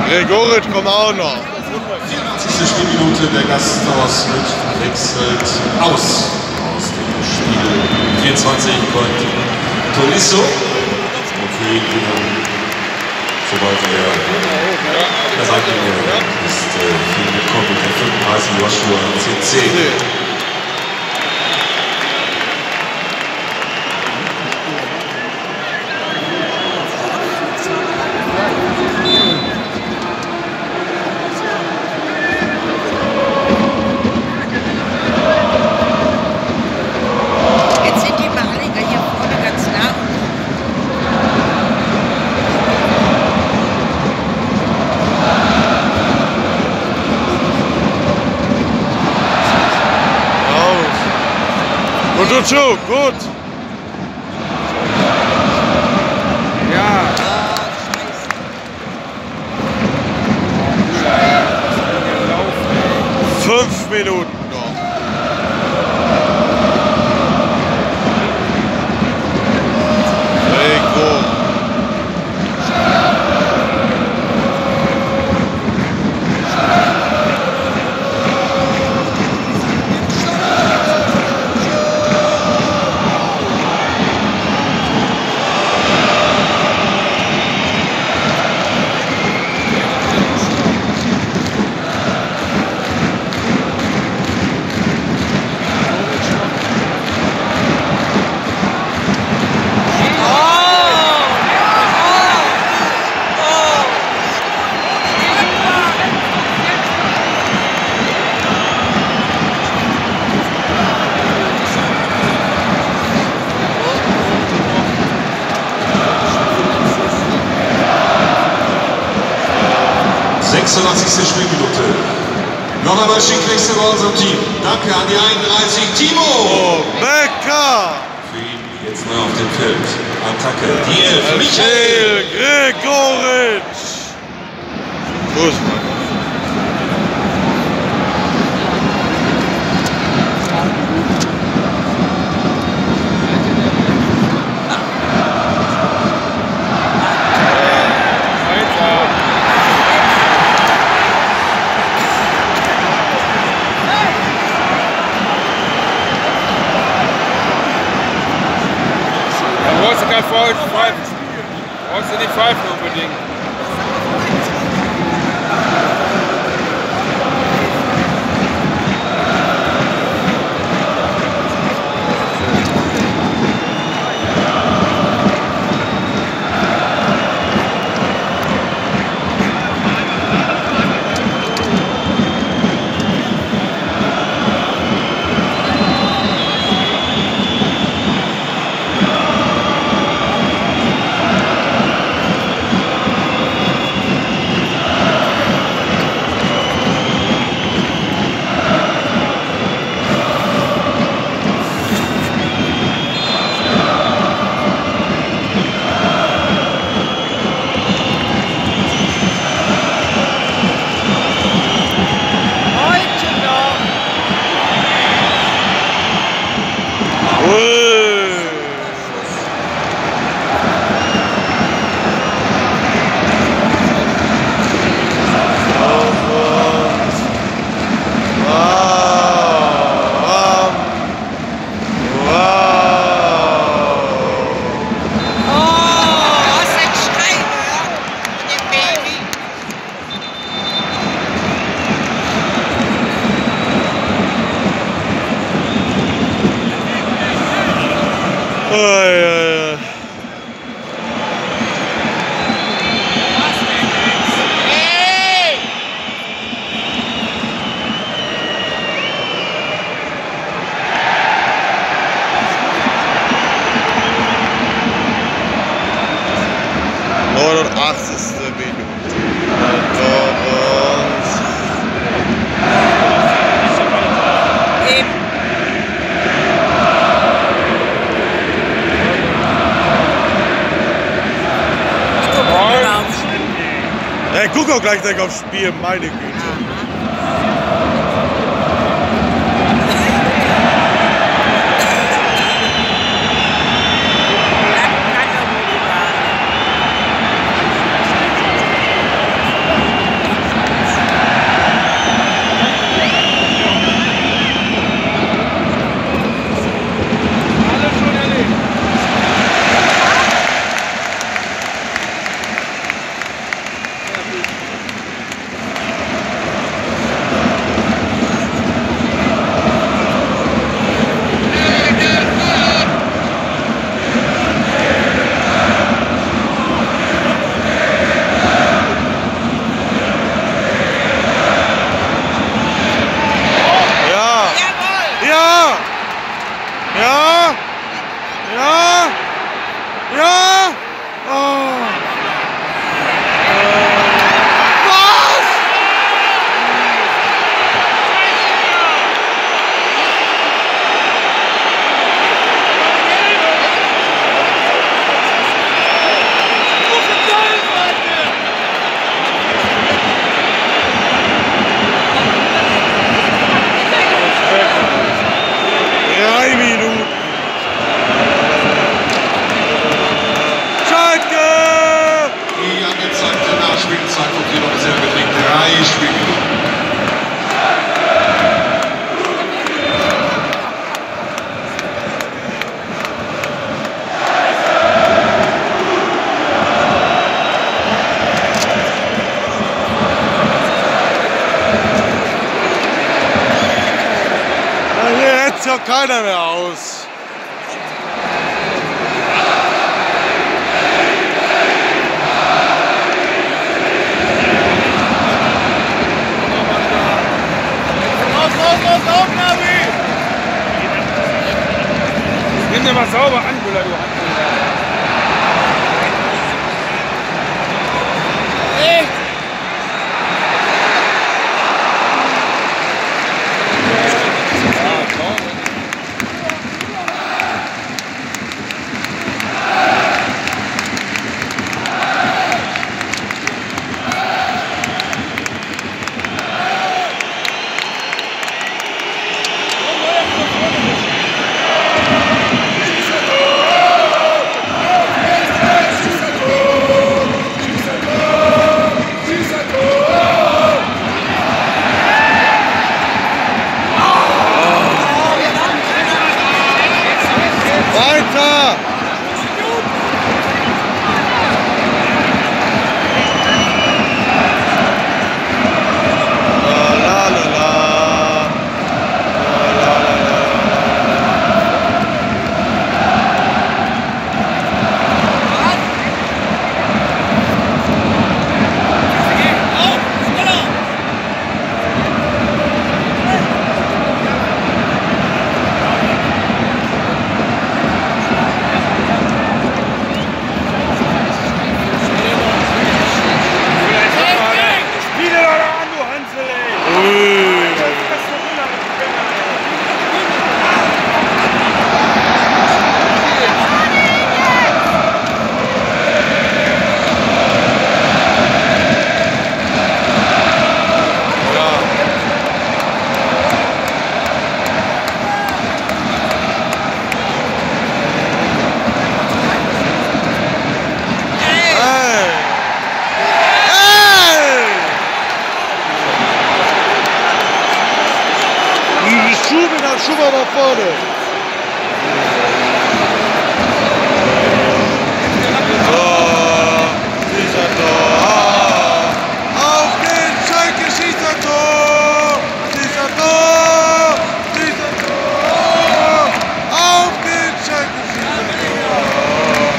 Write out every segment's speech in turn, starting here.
Gregoritsch kommt auch noch. 84. Spielminute, der Gast aus München wechselt aus dem Spiel. 24 kommt Tolisso. Und für ihn wieder, sobald er Seitenlinie ist, viel mitkommt mit der 35 Joshua CC. Gut, gut. Ja. 5 Minuten noch. Spielminute. Noch einmal Schiedsrichter bei unserem Team. Danke an die 31, Timo Becker. Für ihn jetzt neu auf dem Feld. Attacke, die 11, Michael Gregoritsch. Fußball. Brauchst du nicht pfeifen unbedingt. Guck auch gleich aufs Spiel, meine Güte. keiner mehr aus. Auf, Navi! Nimm dir mal sauber an, Müller, du Handmüller. Echt? Schuber nach vorne. Dieser Tor. Auf geht's, Schalke schießt ein Tor. Dieser Tor. Dieser Tor. Auf geht's, Schalke schießt ein Tor.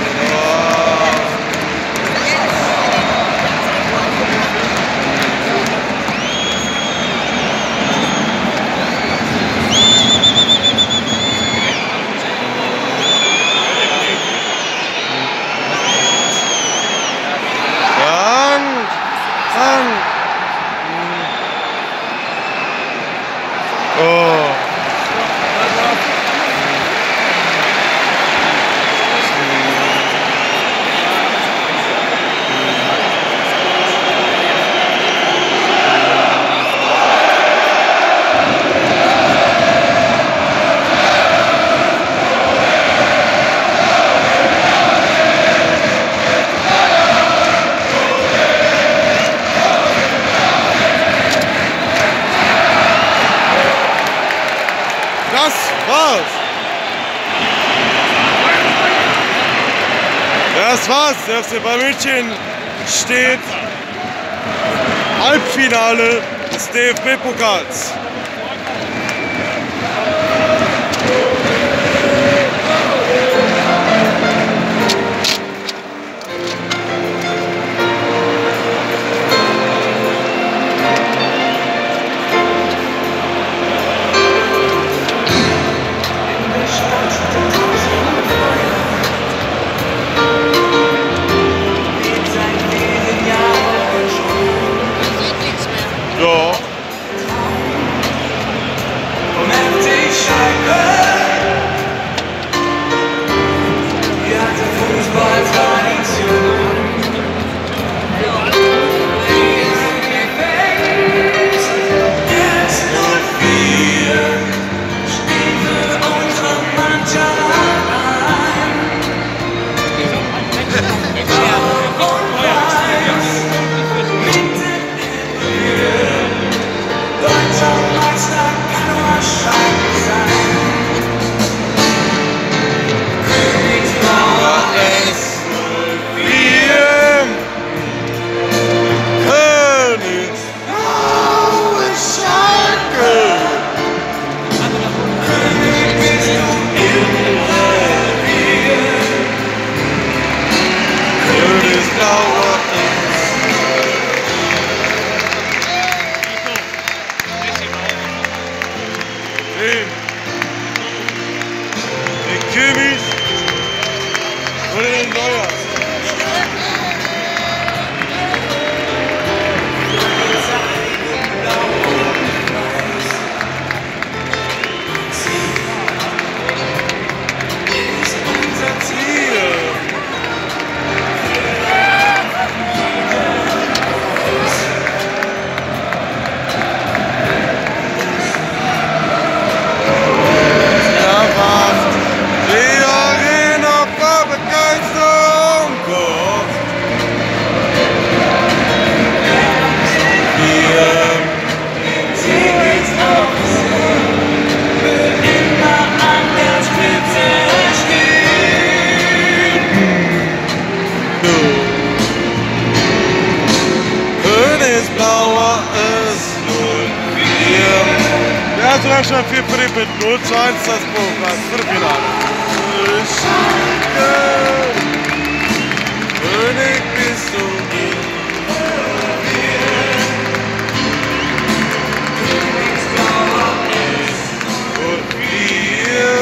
Das war's. Das war's. Der FC Bayern München steht Halbfinale des DFB-Pokals. Ja. Also das schon für Philipp mit 0:1 das Pokal Viertelfinale. König bist du. Und wir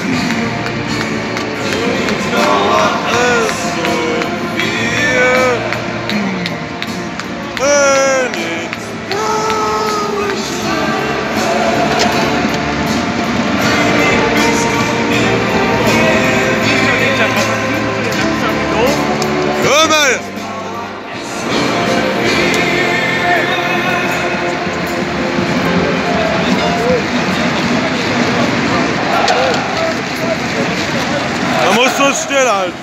dauert es so viel. König. Hör Da musst du stillhalten.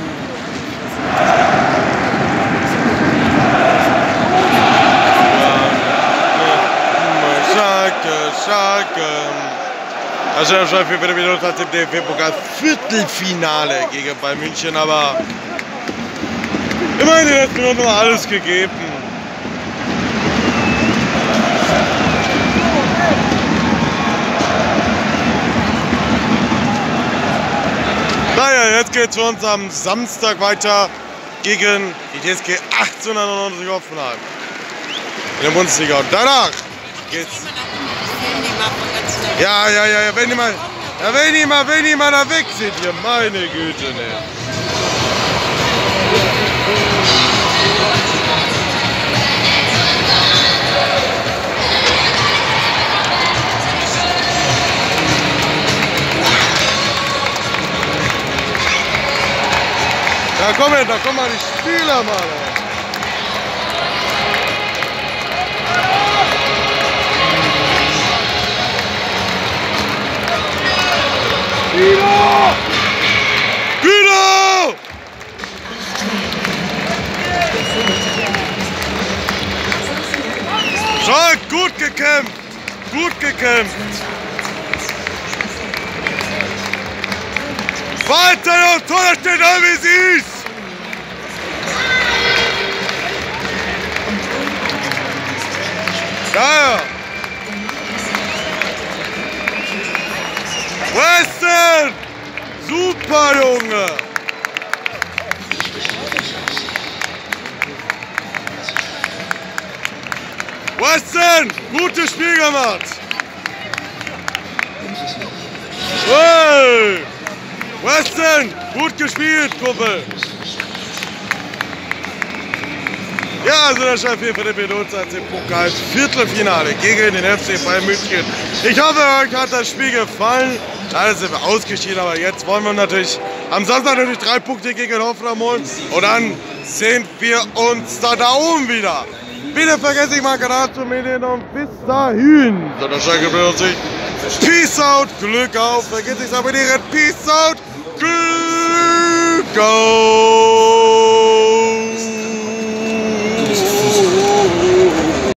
Schalke. Also schon für die Minute hat im DFB-Pokal Viertelfinale gegen Bayern München, aber immerhin in den letzten Minuten noch alles gegeben. Naja, jetzt geht es für uns am Samstag weiter gegen die TSG 1899 Hoffenheim in der Bundesliga. Und danach geht's. Ja, wenn die mal da weg sind hier, meine Güte, ne. Da kommen mal die Spieler mal. Güter! Schalke, gut gekämpft. Weiter noch, Tor steht da, wie es ist. Ja. Weston! Super, Junge! Weston! Gutes Spiel gemacht! Hey! Weston! Gut gespielt, Kumpel! Ja, also der Chef hier für den Pilotensatz im Pokal Viertelfinale gegen den FC Bayern München. Ich hoffe, euch hat das Spiel gefallen. Leider sind wir ausgeschieden, aber jetzt wollen wir natürlich am Samstag natürlich 3 Punkte gegen Hoffenheim holen. Und dann sehen wir uns da oben wieder. Bitte vergesst nicht mal Kanal zu abonnieren und bis dahin. So, der Schalke will sich. Peace out, Glück auf. Vergesst nicht zu abonnieren. Peace out, Glück auf.